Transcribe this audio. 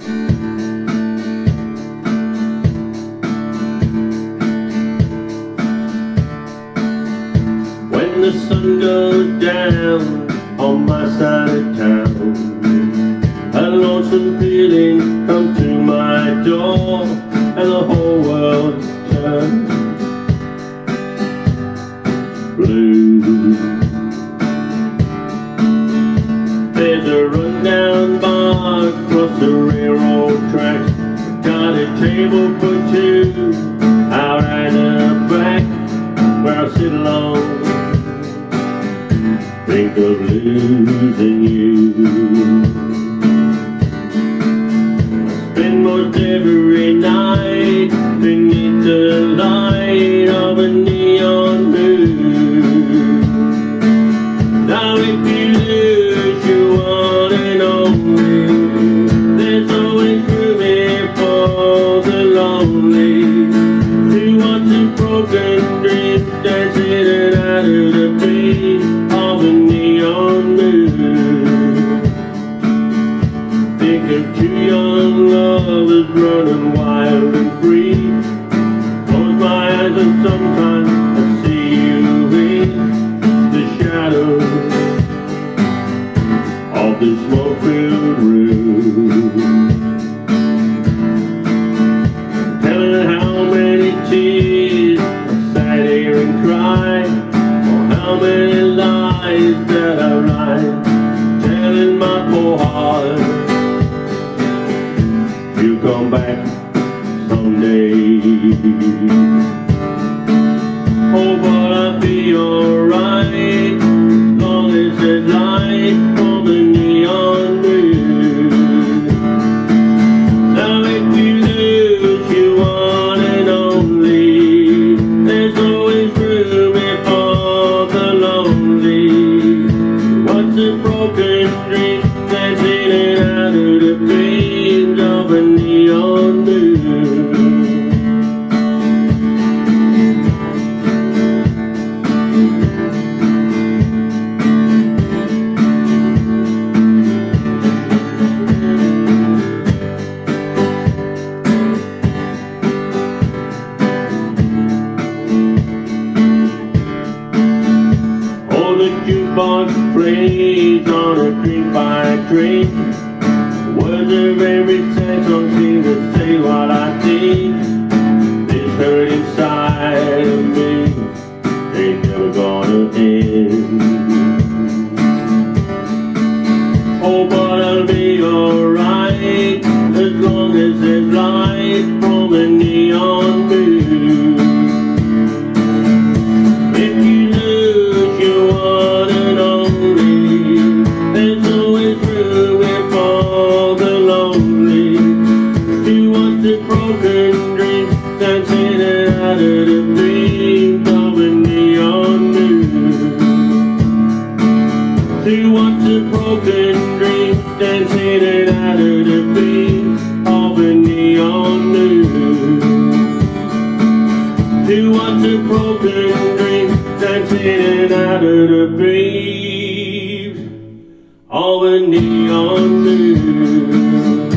When the sun goes down on my side of town, a lonesome feeling comes to my door, and the whole world turns blue. There's a rundown bar across the railroad tracks, got a table for two out at the back, where I sit alone, think of losing you. I spend most every night beneath the light of a neon moon. Now if you lose your one and only, there's always room here for the lonely, who wants a broken dream dancing in and out of the beam of a neon moon. Think of two young lovers running wild and free. Close my eyes and sometimes I see you in the shadows of this smoke-filled room. Telling how many tears I've sat here and cried, or how many lies that I write, telling my poor heart you'll come back someday. Oh, but I'll be alright, long as there's light on the neon moon. Now if you lose your one and only, there's always room here for the lonely. What's a broken dream dancing in and out of the beams of a neon moon? The jukebox plays on a drink by drink. Words of every sad song seem to say what I think. This hurt inside of me ain't never gonna end. Oh, but I'll be alright as long as there's light from a neon moon. If you lose your one and only, there's always room here for the lonely, who wants a broken dream dancing in and out of the beams of a neon moon. Who wants a broken dream dancing in and out of the beams of a neon moon. Who wants a broken dream dancing in and out of the beams of a neon moon?